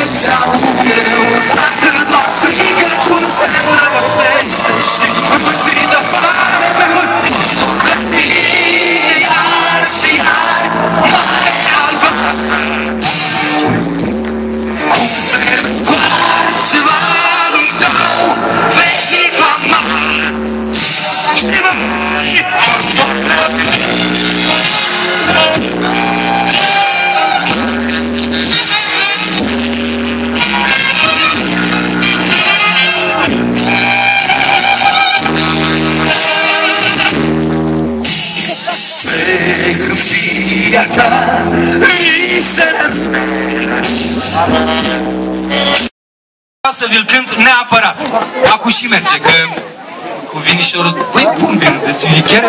Să vi-l cânt neapărat. Acum și merge, că cu vinișorul ăsta... Păi, bun, bine, deci e chiar...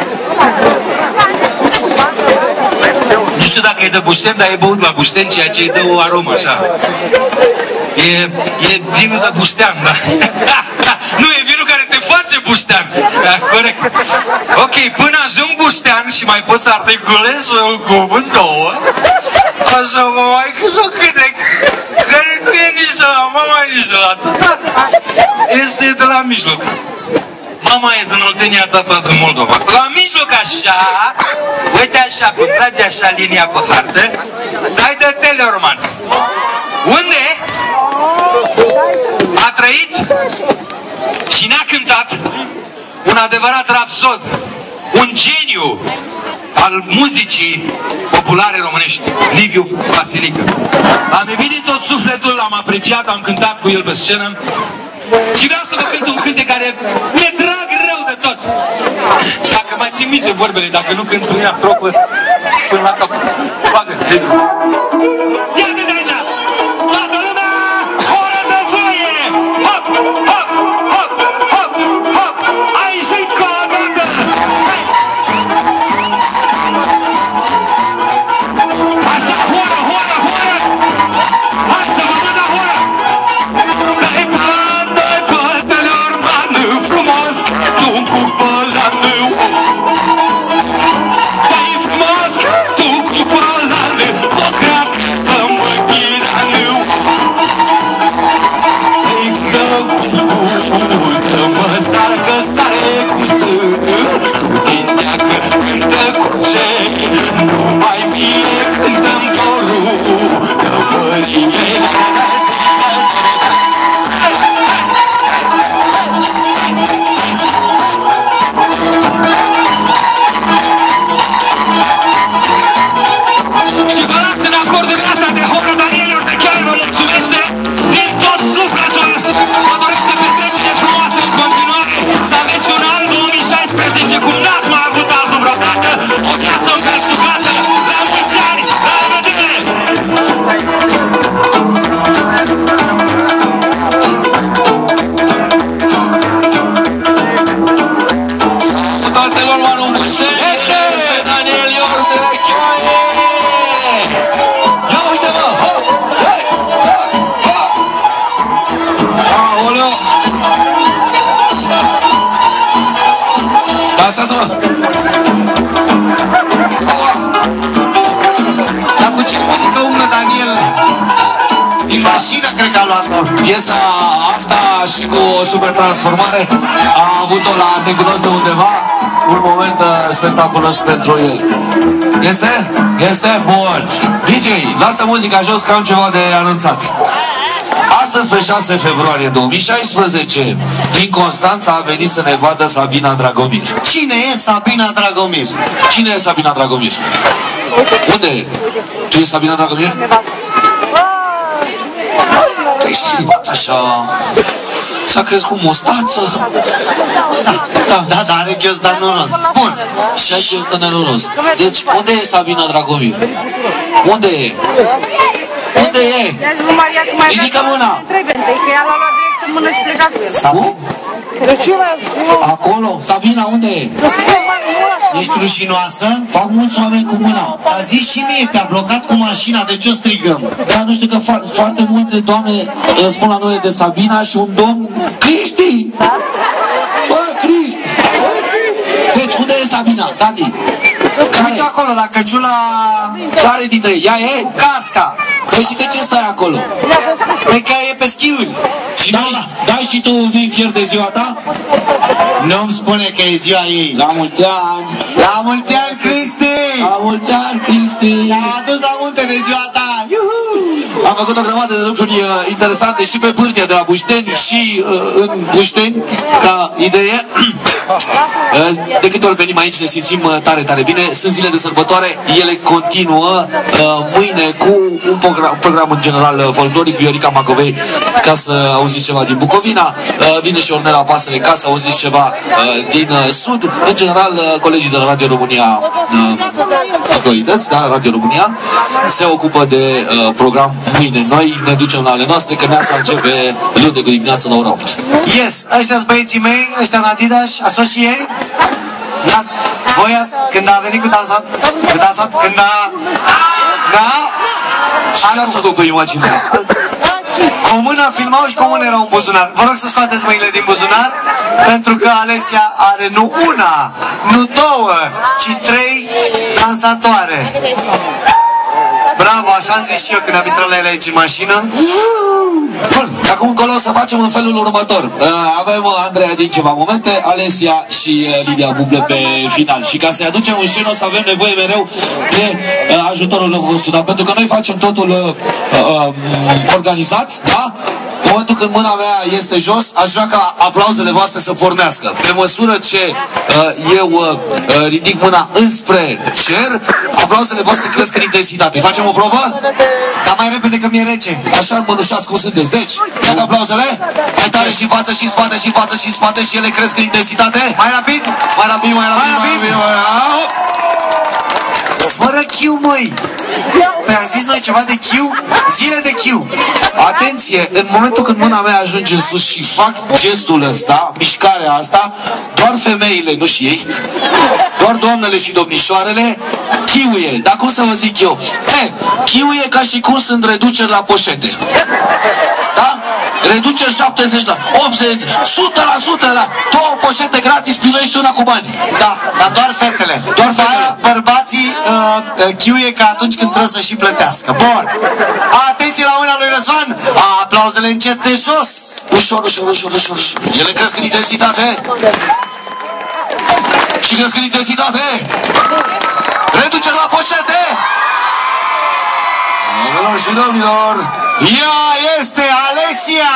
Nu știu dacă e de bușten, dar e băut la bușten, ceea ce îi dă o aromă, așa. E vinul de buștean, da? Nu, e vinul care te face buștean. Da, corect. Ok, până ajung buștean și mai pot să articulez un cuvânt, două, așa mă mai cântec. Care nu e nici de la mama, nici de la tata. Este de la mijloc. Mama e din Oltenia, tata din Moldova. La mijloc așa, uite așa, cum trage așa linia pe hartă, dai de Teleorman. Unde a trăit și ne-a cântat un adevărat rapsod, un geniu al muzicii populare românești, Liviu Vasilică. Am iubit din tot sufletul, l-am apreciat, am cântat cu el pe scenă și vreau să vă cânt un cântec care mi-e drag rău de tot. Dacă mai țin minte vorbele, dacă nu cânt primea strofă până la capăt. Bagă, Liviu. Ia-te de aici! Toată lumea! Horă de voie! Hop, hop, hop, hop, hop! Aici e codată! Așa, horă, horă, horă! Hai să vă văd horă! Dai bani, cotelor, bani frumos, tu cu bălanul. Dai frumos, tu cu bălanul, pocrac, dă-mă ghiranul. Îi dă cu dă-mă sarcă, sare cuță, tu din neacă, cântă cu ce, nu mai bine cântăm corul, că mărie. Și vă las în acordurile astea de Hora Danielor, de chiar vă mulțumește din tot sufletul. Vă dorește petrecere frumoasă în continuare, să aveți un an 2016 cum n-ați mai avut altul vreodată, o viață împresucată, la mulți ani, la revedere! Salutatelor, mă buște! Este Daniel Ior de Chioaie! Ia uite-mă! Hop! Hei! Sac! Hop! Aoleu! Lasă-mă! Dar cu ce muzică umblă Daniel? Din mașină cred că a luat-o. Piesa asta și cu o super transformare a avut-o la Te cunosc de undeva, un moment spectaculos pentru el. Este? Este? Bun. DJ, lasă muzica jos că am ceva de anunțat. Astăzi, pe 6 februarie 2016, din Constanța a venit să ne vadă Sabina Dragomir. Cine e Sabina Dragomir? Cine e Sabina Dragomir? Unde e? Tu e Sabina Dragomir? Te-ai schimbat așa. S-a crescut mustață. Da, are ghiozdan noros. Bun. Și ai ghiozdan neroros. Deci, unde e Sabina Dragomir? Unde e? Unde e? Ridică mâna. Cum? Acolo? Sabina, unde e? Ești rușinoasă? Fac mulți oameni cu mâna. A zis și mie, te-a blocat cu mașina, de ce o strigăm? Dar nu știu că foarte multe doamne spun la noi de Sabina și un domn Cristi! Bă, Cristi! Deci unde e Sabina, tati? Uite acolo, la căciula... Care dintre ei? Ea e? Cu casca. Păi și de ce stai acolo? Păi că e pe schiuri. Și dai și tu un vin fier de ziua ta? Nu-mi spune că e ziua ei. La mulți ani! La mulți ani, Cristi! La mulți ani, Cristi! Am adus amunte de ziua ta! Am făcut o grămadă de lucruri interesante și pe pârtia de la Bușteni și în Bușteni, ca idee. De câte ori venim aici ne simțim tare, tare bine. Sunt zile de sărbătoare, ele continuă mâine cu un program în general folcloric, Viorica Macovei, ca să auziți ceva din Bucovina, vine și Ornela Pasăre, ca să auziți ceva din Sud. În general, colegii de la Radio România, autorități, da, Radio România, se ocupă de program mâine. Noi ne ducem la ale noastre, că neața începe luni de dimineață la ora 8. Yes, ăștia-s băieții mei, ăștia în Adidas, asoșii ei. Da, voi ați, când a venit cu dansat, când a... Da? Și ce ați făcut cu imaginea? Cu o mână filmau și cu o mână era un buzunar. Vă rog să scoateți mâinile din buzunar, pentru că Alesia are nu una, nu două, ci 3 dansatoare. Bravo, așa am zis și eu când am intrat la ele aici în mașină. Bun, acum încolo o să facem în felul următor. Avem Andreea din ceva momente, Alesia și Lidia Buble pe final. Și ca să-i aducem în scenă o să avem nevoie mereu de ajutorul vostru. Dar pentru că noi facem totul organizat, da? În momentul când mâna mea este jos, aș vrea ca aplauzele voastre să pornească. Pe măsură ce eu ridic mâna înspre cer, aplauzele voastre cresc în intensitate. Facem o probă? Dar mai repede că mi-e rece. Așa mănușați cum sunteți. Deci, fac aplauzele, mai tare și în față și în spate și în față și în spate și ele cresc în intensitate. Mai rapid? Mai rapid, mai rapid, mai rapid. Fără chiu, măi! Păi am zis noi ceva de chiu? Zile de chiu! Atenție, în momentul când mâna mea ajunge în sus și fac gestul ăsta, mișcarea asta, doar femeile, nu și ei, doar doamnele și domnișoarele, chiuie. Dar cum să vă zic eu? Chiuie ca și cum sunt reduceri la poșete. Da? Reduceri 70 la 80, 100%, la 2 poșete gratis, primești una cu bani. Da, dar doar fetele. Doar fetele. Bărbații chiuie ca atunci când trebuie să și plătească. Bun. Atenție la mâna lui Răzvan. Aplauzele încet de jos. Ușor, ușor, ușor, ușor, ușor. Ele cresc în intensitate. Și cresc în intensitate. Reduceri la poșete. Doamnelor și domnilor, ea este Alesia!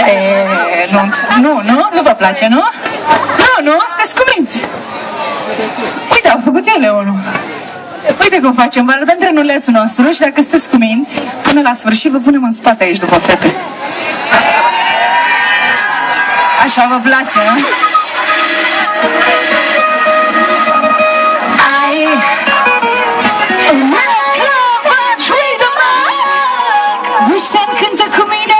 Nu vă place, nu? Nu, sunteți cuminți. Uite, au făcut ele unul. Uite cum facem, vă arătăm trenulețul nostru și dacă sunteți cuminți, până la sfârșit vă punem în spate aici după fete. Așa vă place, nu? Vârșten cântă cu mine.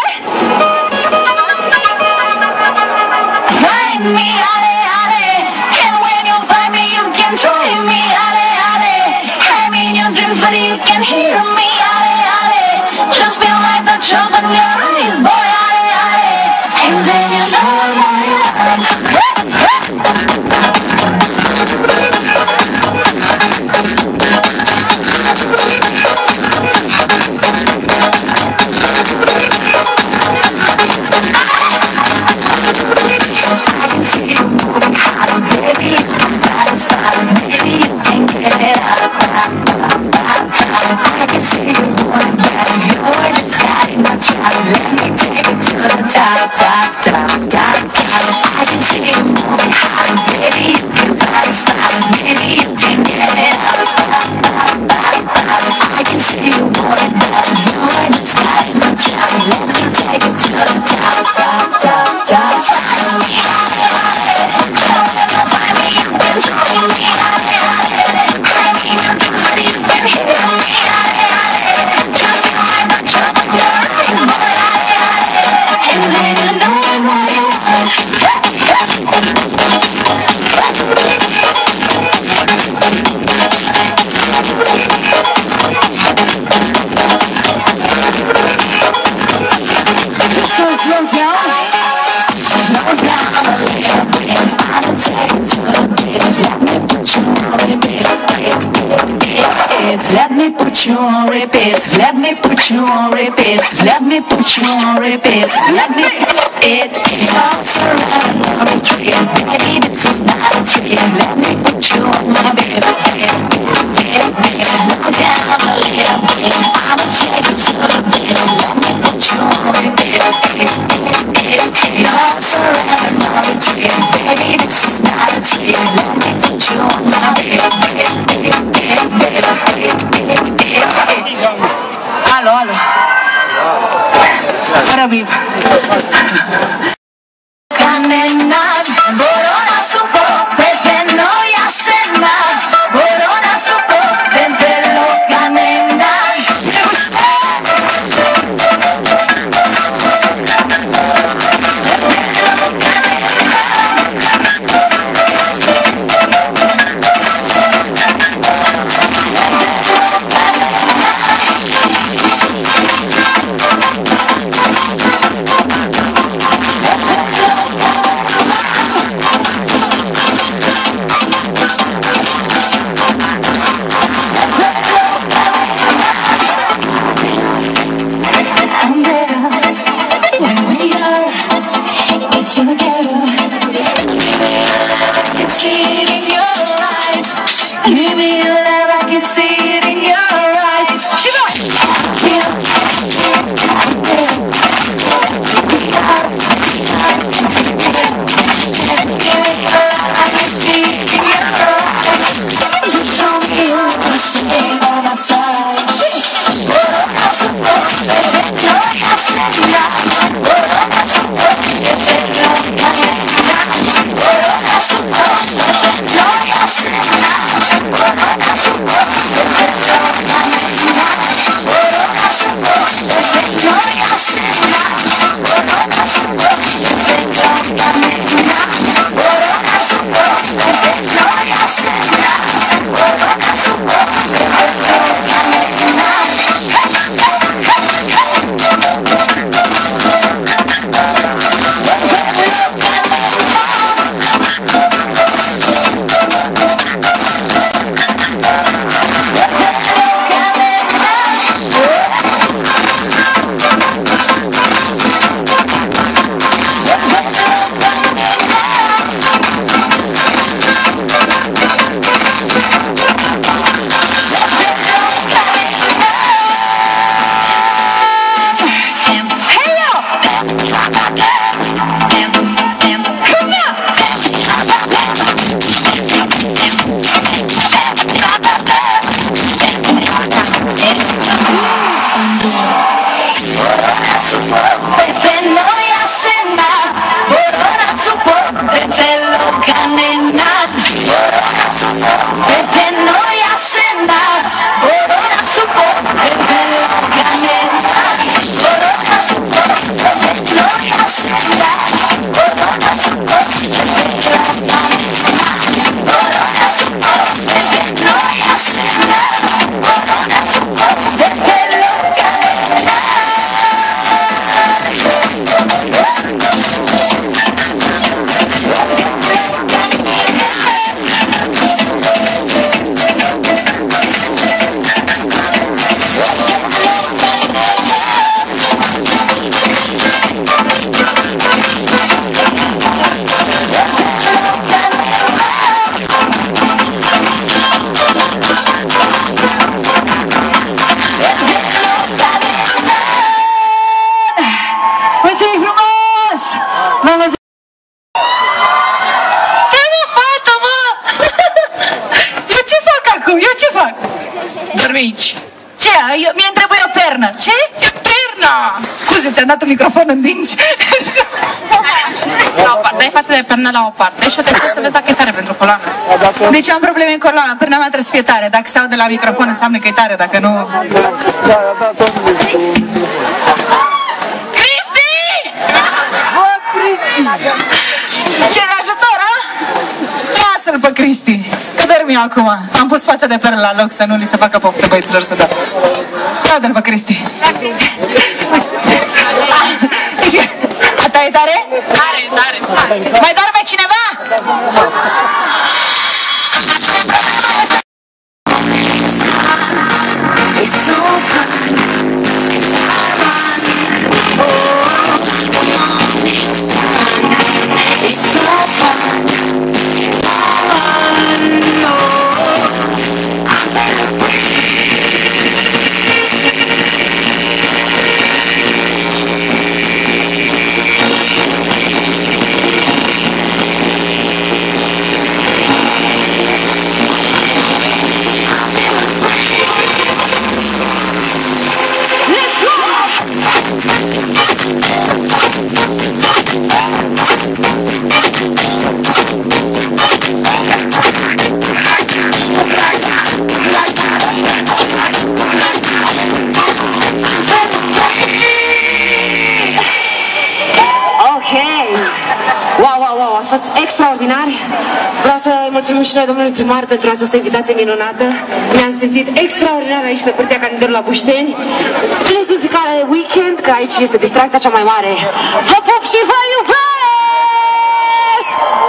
Find me, ale, ale. And when you find me, you can try me, ale, ale. I'm in your dreams, but you can hear me, ale, ale. Just feel like the jump in your eyes, boy, ale, ale. And then you know Let me put you on repeat. Let me put you on repeat. Let me put you on repeat. Let me it falls around on a tree. Baby, this is not a tree. Let me put you on my bed. Slow down a little bit. I'ma take it to the bed. Let me put you on repeat. It falls around on a tree. Baby, this is not a tree. Let me put you on my bed. Alo, alo. Răbim. Canenat, borona supo, pepe noi asenat, borona supo, pepe lo canenat. aici? Ce? Mie-mi trebuie o pernă. Ce? E perna! Scuze, ți-am dat un microfon în dinți. La o parte, dai față de pernă la o parte și o trebuie să vezi dacă e tare pentru coloană. Deci eu am probleme în coloana, perna mea trebuie să fie tare. Dacă se aude la microfon înseamnă că e tare, dacă nu... Cristi! Ce de ajutor, a? Lasă-l pe Cristi, că dorm eu acum. Am pus fața de pernă la loc să nu li se facă poftă băieților să dă. Ia-o-l pe Cristi. A ta e tare? Tare, tare, tare. Mai doarme cineva? Extraordinar! Vreau să mulțumim și noi domnului primar pentru această invitație minunată. Ne-am simțit extraordinar aici pe Pârtia Canindelor la Bușteni. Țineți în fiecare weekend că aici este distracția cea mai mare. Vă pup și vă iubesc!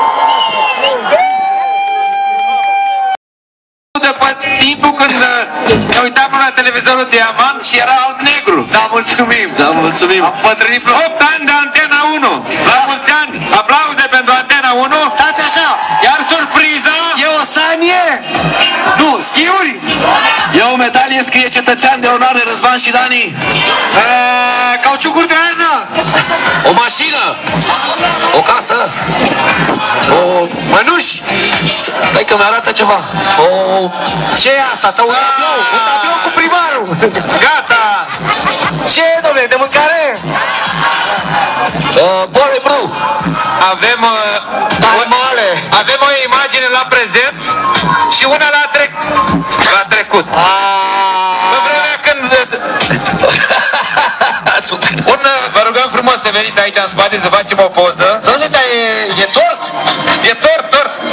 După timpul când ne uitam la televizorul Diamant și era alb-negru. Da, mulțumim. Da, mulțumim. Am pătrânit vreo 8 ani de Antena 1. La mulți ani, aplauze pentru Antena 1. Stați așa! Iar surpriza... E o sanie! Nu, schiuri! E o medalie, scrie cetățean de onoare Răzvan și Dani. Cauciucuri de aernă! O mașină. O casă. O Mănuși! Stai că mi-arată ceva. O... Ce e asta? Un tablou! Un tablou cu primarul! Gata! Ce e, domnule, de mâncare? Bore bru. Avem... Male! Avem o imagine la prezent și una la trecut. În vremea când... Vă rugăm frumos să veniți aici în spate să facem o poză. Domnule, dar e tort? E tort.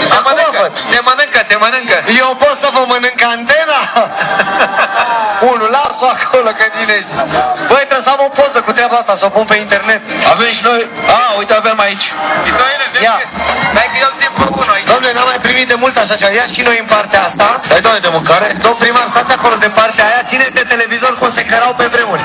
Se mănâncă. Eu pot să vă mănânc antena? Unul, las-o acolo, că cine știe. Băi, trebuie să am o poză cu treaba asta, să o pun pe internet. Avem și noi. Uite, avem aici. Ia. Dai că eu țin făcut noi. Domnule, n-am mai primit de mult așa ceva. Ia și noi în partea asta. Dai, doamne, de mâncare. Domn primar, stați acolo de partea aia. Țineți de televizor cum se cărau pe vremuri.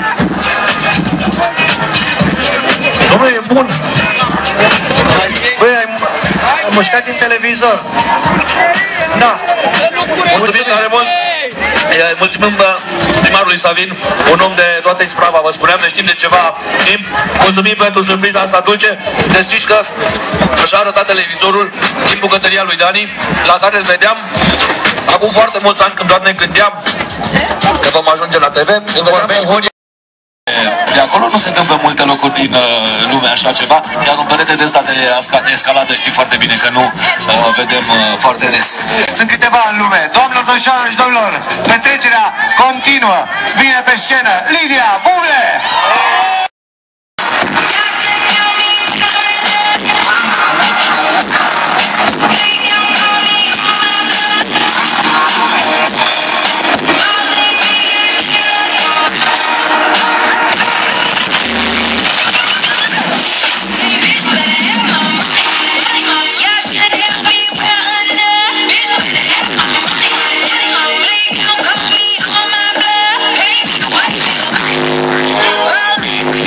Domnule, e bun. Băi, ai mușcat din televizor. Da. Mulțumim tare mult. Mulțumim primarului Savin, un om de toată isprava, vă spuneam, ne știm de ceva timp. Mulțumim pentru surpriza asta dulce. Deci știți că așa arăta televizorul din bucătăria lui Dani, la care îl vedeam acum foarte mulți ani, când doar ne gândeam că vom ajunge la TV. De acolo nu se întâmplă multe locuri din lume așa ceva, iar un perete de ăsta de escaladă știi foarte bine că nu vedem foarte des. Sunt câteva în lume. Doamnelor, domnilor și domnilor, petrecerea continuă. Vine pe scenă Lidia Buble! Rolling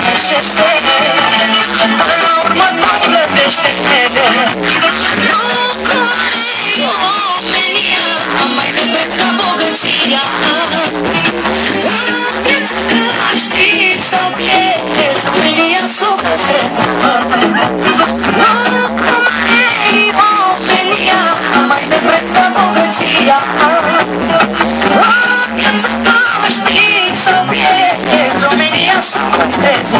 greșește, până la urmă tot plătește. Nu cum e omenia, mai de preț ca bogăția. Viața câștigi sau pierzi, omenia s-o păstrezi. Nu cum e omenia, mai de preț ca bogăția. Viața câștigi sau pierzi, omenia s-o păstrezi.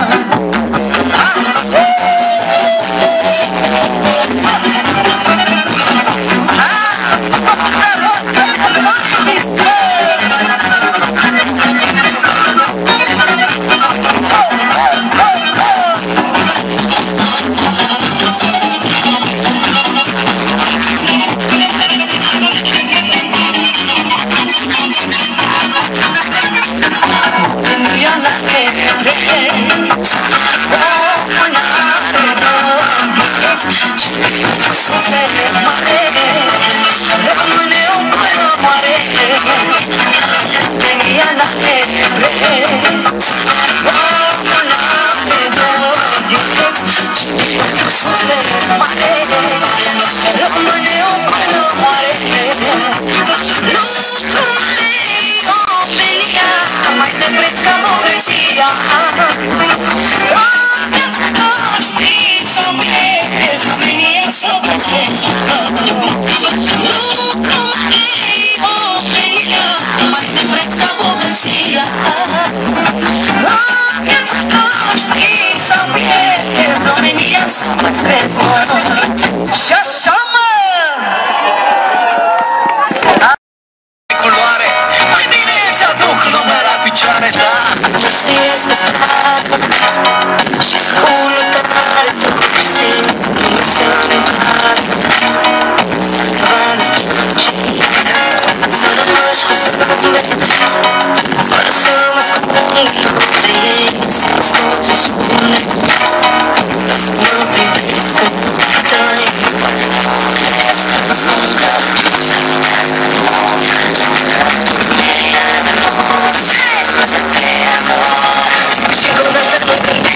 Și așa, mă! Culoare, mai bine ți-aduc lumea la picioare, da? Se ies pe stradă și spune tare tu că simt lumea se-mi tare. S-ar căvare strălucit, fără măși cu zâmbet, fără să mă scund de ei, să-mi scoți un sunet. Vreau să mă privesc că dai, poate nu mă crezi, spun că s-ar putea să mor. Mi-e iară, nu să te amor, și odată mă gândesc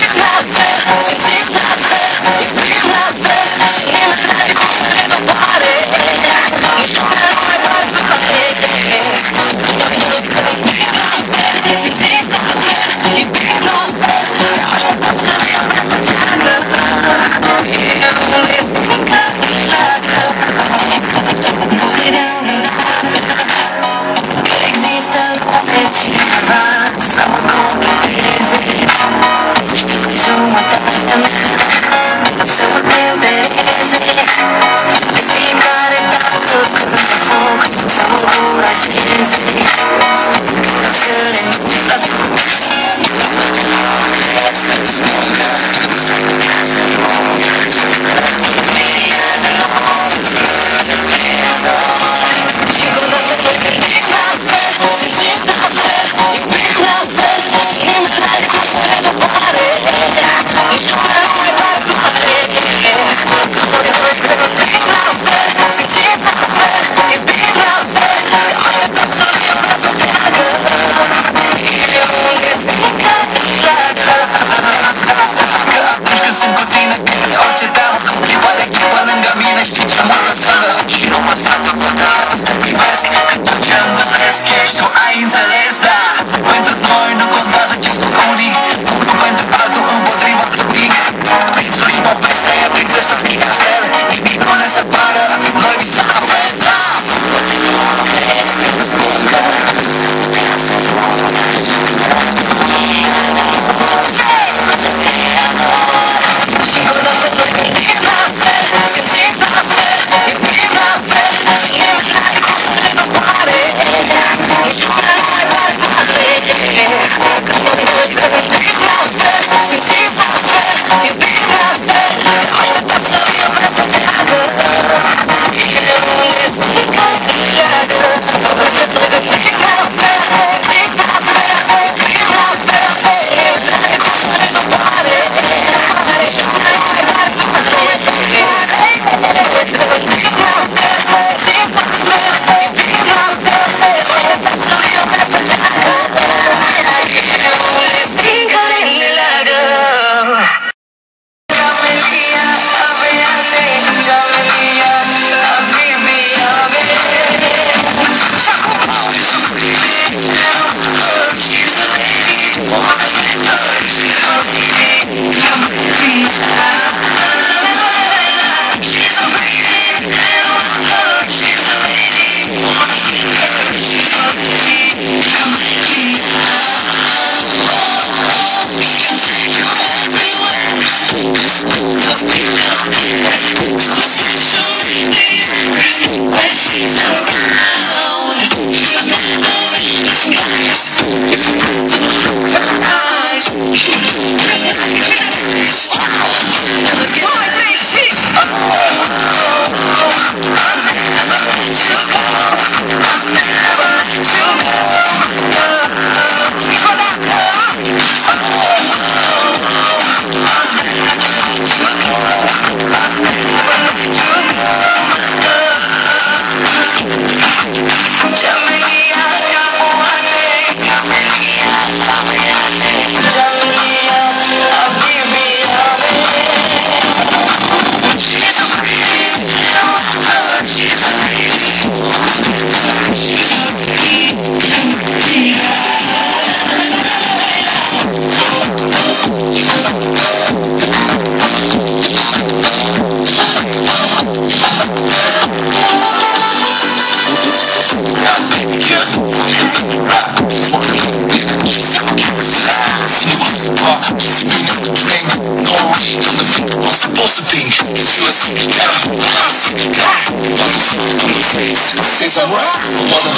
think that you a sick guy. I'm a sick guy. Want to smoke on my face. Since I'm right, wanna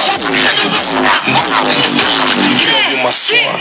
kill you my swan.